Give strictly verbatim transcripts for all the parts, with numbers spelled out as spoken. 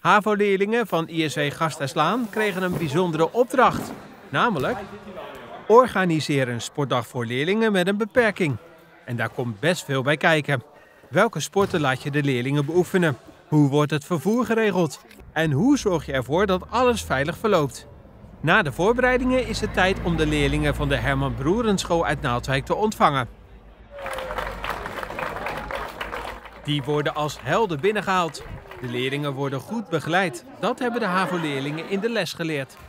HAVO-leerlingen van I S W Gasthuislaan kregen een bijzondere opdracht. Namelijk, organiseer een sportdag voor leerlingen met een beperking. En daar komt best veel bij kijken. Welke sporten laat je de leerlingen beoefenen? Hoe wordt het vervoer geregeld? En hoe zorg je ervoor dat alles veilig verloopt? Na de voorbereidingen is het tijd om de leerlingen van de Herman Broerenschool uit Naaldwijk te ontvangen. Die worden als helden binnengehaald. De leerlingen worden goed begeleid. Dat hebben de HAVO-leerlingen in de les geleerd.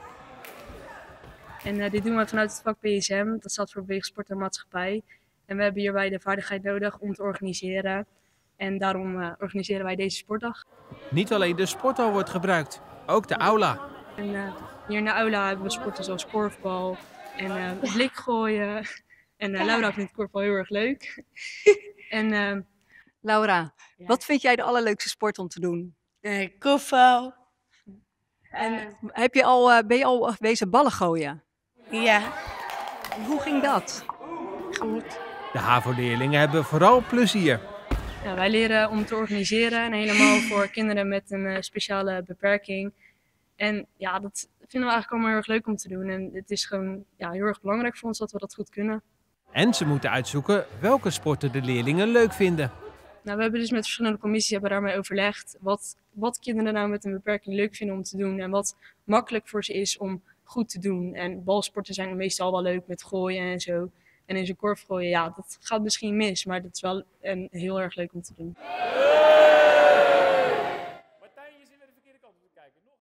En uh, dit doen we vanuit het vak B S M, dat staat voor Beweeg, Sport en Maatschappij. En we hebben hierbij de vaardigheid nodig om te organiseren. En daarom uh, organiseren wij deze sportdag. Niet alleen de sporthal wordt gebruikt, ook de aula. En, uh, hier in de aula hebben we sporten zoals korfbal en uh, blikgooien. En uh, Laura vindt korfbal heel erg leuk. en, uh, Laura, ja. Wat vind jij de allerleukste sport om te doen? Uh, korfbal. En uh, heb je al, uh, ben je al wezen ballen gooien? Ja. En hoe ging dat? Goed. De HAVO-leerlingen hebben vooral plezier. Ja, wij leren om te organiseren en helemaal voor kinderen met een uh, speciale beperking. En ja, dat vinden we eigenlijk allemaal heel erg leuk om te doen. En het is gewoon ja, heel erg belangrijk voor ons dat we dat goed kunnen. En ze moeten uitzoeken welke sporten de leerlingen leuk vinden. Nou, we hebben dus met verschillende commissies hebben daarmee overlegd wat, wat kinderen nou met een beperking leuk vinden om te doen. En wat makkelijk voor ze is om goed te doen. En balsporten zijn meestal wel leuk met gooien en zo. En in zo'n korf gooien, ja, dat gaat misschien mis. Maar dat is wel een, heel erg leuk om te doen.